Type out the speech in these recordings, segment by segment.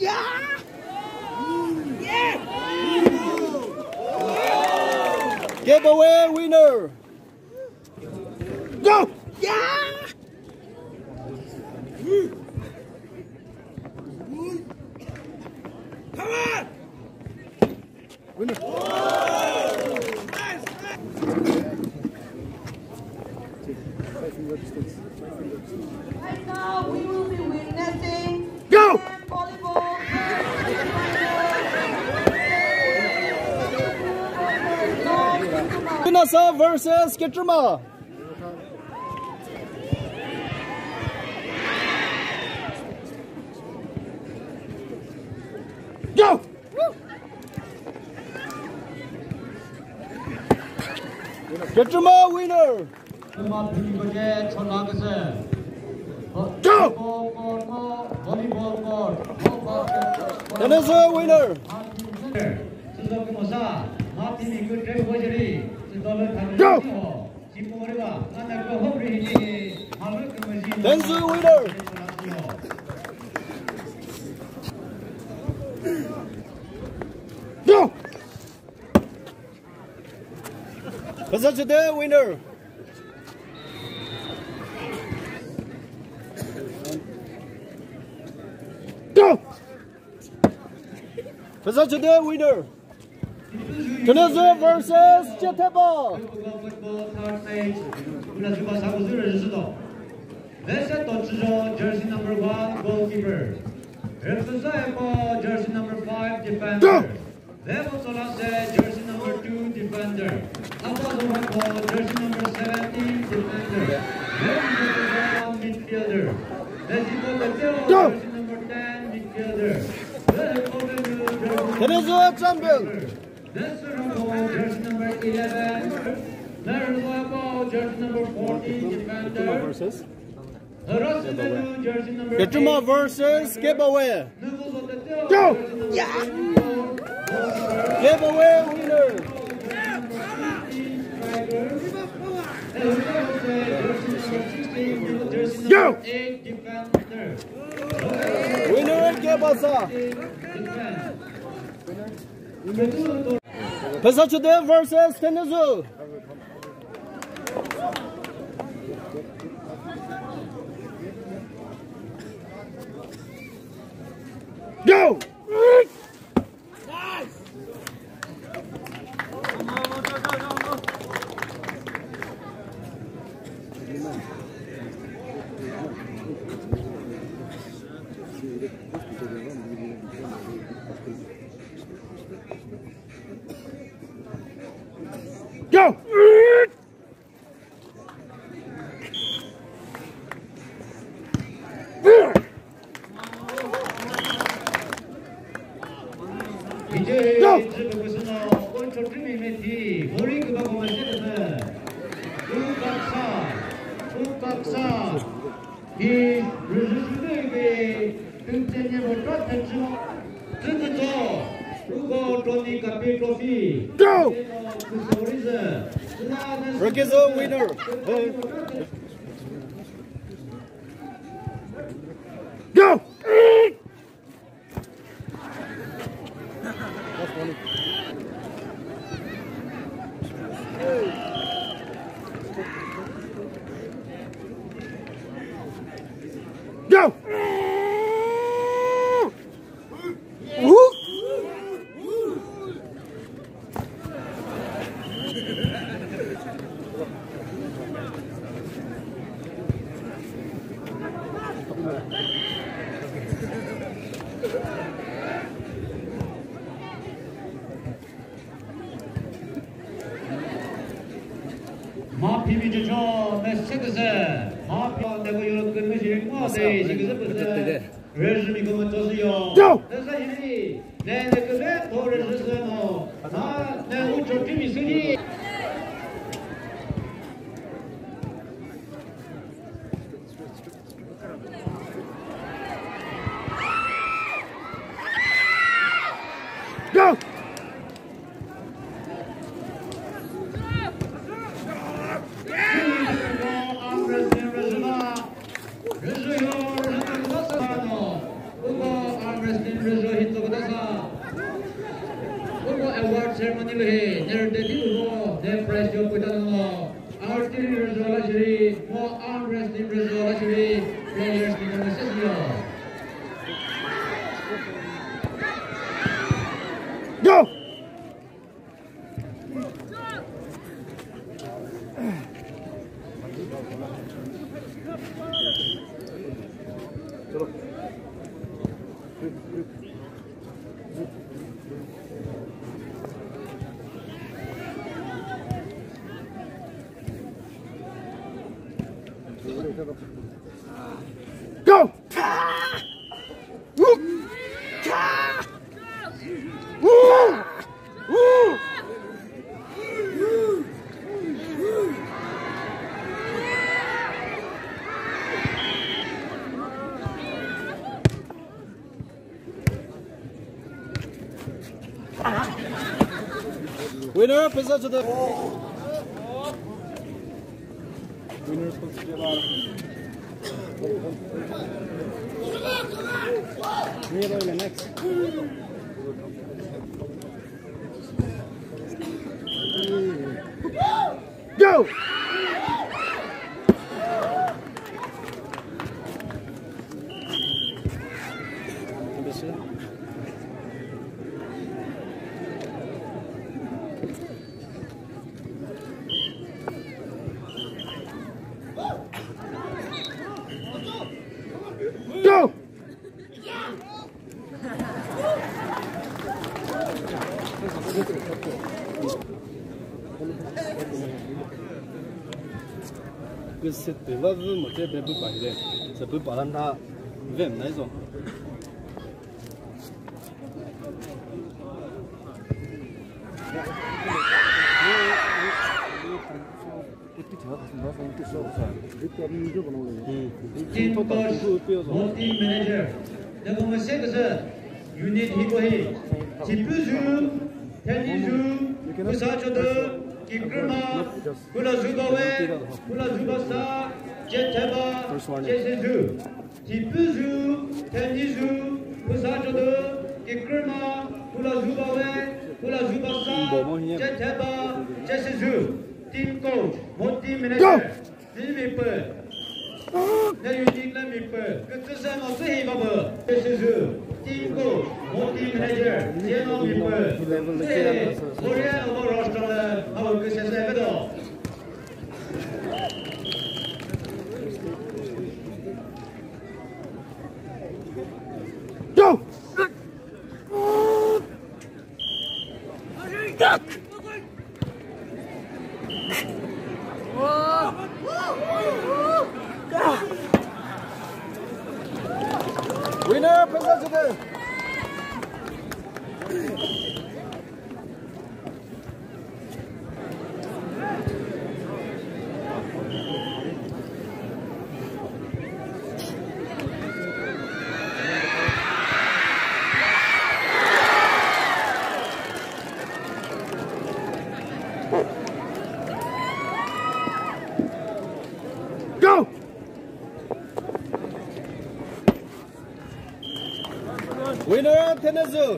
Yeah! Yeah! Giveaway winner! Go! Yeah! Come on! Winner! Nice! Right now, we will be witnessing Go! volleyball. Phüsachodü versus Getrima. Go! Getrima winner! Tennis winner! Go! Tennis winner! Go! Phüsachodü winner! Go! Phüsachodü winner! Tennis versus Cheteba! Jersey number 1 goalkeeper. Phüsachodü jersey number 5 Go! defender. Jersey number 2 defender. Jersey number 17 defender. Midfielder. Go! Jersey number 10 midfielder. Tennis champion! Jersey number 11. Jersey number 14 defender. Versus Jersey number Getrima versus giveaway. Go! Yeah. Giveaway winner! Go! Winner Gebasa! Phüsachodü versus Tennis. Go! Nice! Go! 이제 Go! 지금부터는 오른쪽 트림이메티 모링크가 보면 되는 우각사 이 루즈슈드에게 등재님을 쫓았죠. 듣죠. 그거 도니까 비트로피. Go! 그 소리즈. Regizo winner! Go! Go! 마피미죠 저 메시크스 마피 내가 이런 그 메시를 뭐데 지금 레즈미 그만 떴어요. 그래서 이들이 내 그게 도르스는 나내 우측 팀이 쓰니 Go! ceremony lehe nerede diluho ne press yo putano artillery resolution more arm wrestling resolution players di Indonesia. Go! Go! Winner, Phüsachodü. Winner is supposed to be about. Next. Go! Go! Que c'est de la vie, moi j'ai pas parlé. Ça peut pas rendre 20 maisons. Team coach, home team manager. Now we say that unit hibohi. Tipuzu, Tenizu, Phüsachodü, Kikrima, Kula Zubawe, Kula Zubasa, Jeteba, Jesizu. Tipuzu, Tenizu, Phüsachodü, Kikrima, Kula Zubawe, Kula Zubasa, Jeteba, Jesizu. Team coach, home team manager. Nimipe. Now you think let me put. Good to of the Baba. This is you. Team coach, home team manager. General me put. Hey, Korea over Australia. Our good says ever. Go! Winner, Phüsachodü. Go! Winner, Tenizu.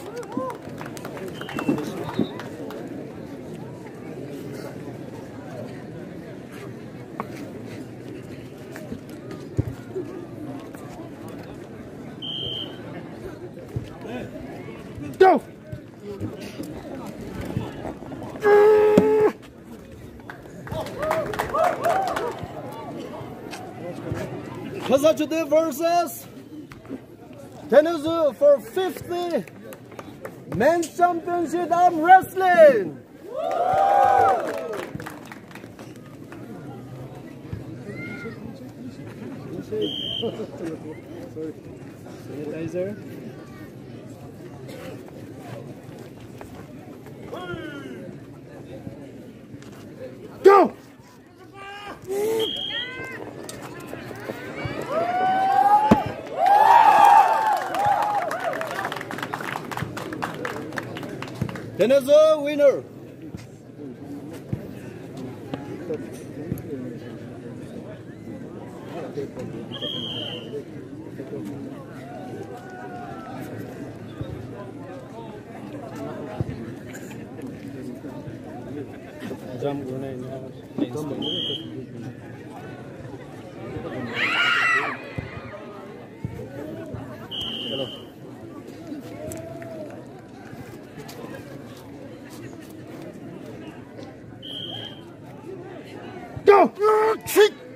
Go! Phüsachodü versus Tenizu for 50 men's championship arm wrestling. Sanitizer. Go! Tenizu winner. Come go này nha. Hello. Go! Kick!